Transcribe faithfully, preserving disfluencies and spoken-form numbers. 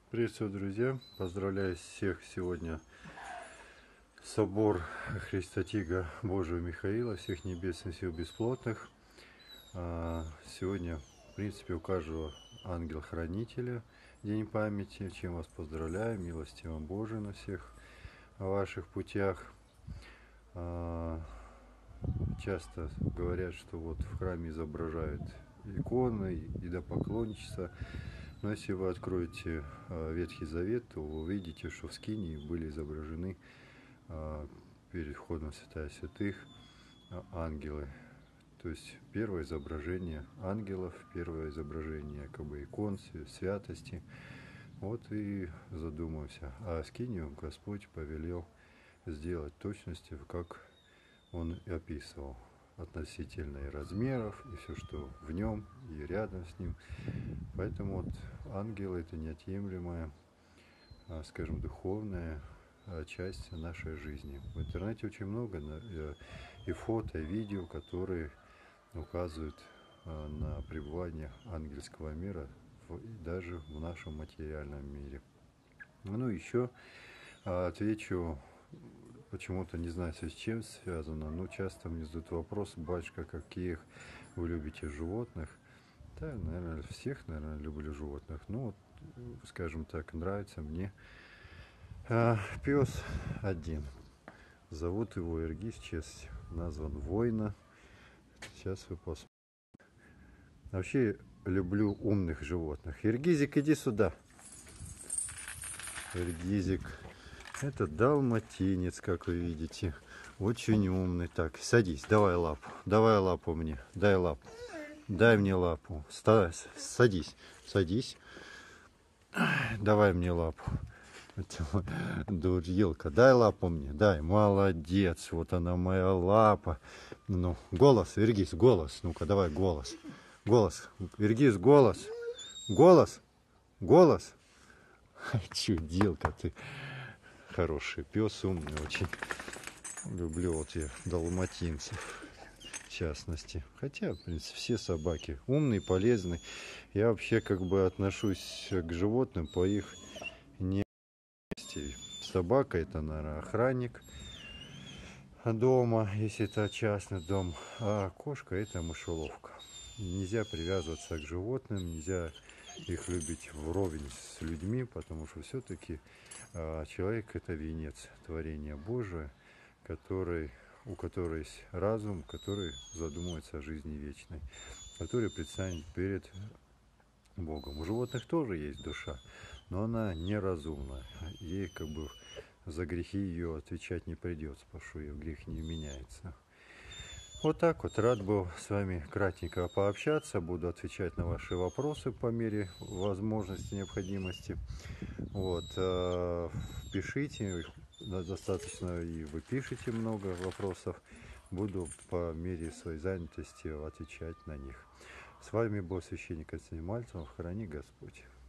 Приветствую, друзья! Поздравляю всех сегодня собор Христотига Божьего Михаила, всех небесных сил бесплотных. Сегодня, в принципе, у каждого ангел-хранителя день памяти, чем вас поздравляю, милости вам Божией на всех ваших путях. Часто говорят, что вот в храме изображают иконы, идолопоклонничество. Но если вы откроете Ветхий Завет, то вы увидите, что в Скинии были изображены перед входом в Святая Святых ангелы. То есть первое изображение ангелов, первое изображение как бы икон, святости. Вот и задумался. А Скинию Господь повелел сделать в точности, как Он и описывал, относительно и размеров, и все, что в нем, и рядом с ним. Поэтому вот ангелы — это неотъемлемая, скажем, духовная часть нашей жизни. В интернете очень много и фото, и видео, которые указывают на пребывание ангельского мира даже в нашем материальном мире. Ну, еще отвечу, почему-то не знаю, с чем связано, но часто мне задают вопрос: батюшка, каких вы любите животных? Да, наверное, всех, наверное, люблю животных. Ну, вот, скажем так, нравится мне а, пес один. Зовут его Иргиз, честь назван воина. Сейчас вы посмотрите. Вообще люблю умных животных. Иргизик, иди сюда. Иргизик. Это далматинец, как вы видите. Очень умный. Так, садись, давай лапу. Давай лапу мне. Дай лапу. Дай мне лапу. Садись. Садись. Давай мне лапу. Дурилка. Дай лапу мне. Дай. Молодец. Вот она, моя лапа. Ну, голос, Иргиз, голос. Ну-ка, давай голос. Голос. Иргиз, голос. Голос. Голос. Чудилка ты. Хороший пес, умный очень. Люблю вот я далматинцев, в частности. Хотя, в принципе, все собаки умные, полезные. Я вообще как бы отношусь к животным по их необходимости. Собака — это, наверное, охранник дома, если это частный дом. А кошка — это мышеловка. Нельзя привязываться к животным, нельзя их любить вровень с людьми, потому что все-таки а, человек — это венец творения Божия, который, у которого есть разум, который задумывается о жизни вечной, который предстанет перед Богом. У животных тоже есть душа, но она неразумна. Ей как бы за грехи ее отвечать не придется, потому что ее грех не меняется. Вот так вот. Рад был с вами кратенько пообщаться. Буду отвечать на ваши вопросы по мере возможности, необходимости. Вот. Пишите. Достаточно, и вы пишете много вопросов. Буду по мере своей занятости отвечать на них. С вами был священник Константин Мальцев. Храни Господь.